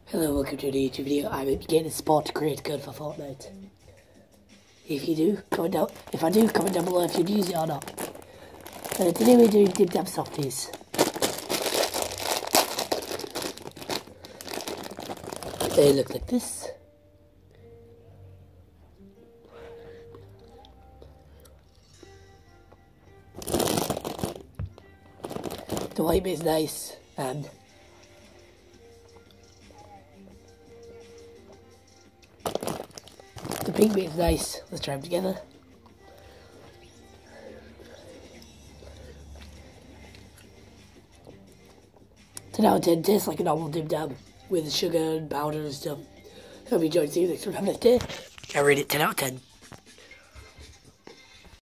Hello, welcome to a new YouTube video. I'm getting a spot to create code for Fortnite. If you do, comment down. If I do, comment down below if you'd use it or not. Today we're doing Dipdab softies. They look like this. The white bit is nice and the pink bit is nice. Let's try them together. 10 out of 10, tastes like a normal Dipdab with sugar and powder and stuff. Hope you enjoyed. See you next time. Have a nice day. I rate it 10 out of 10.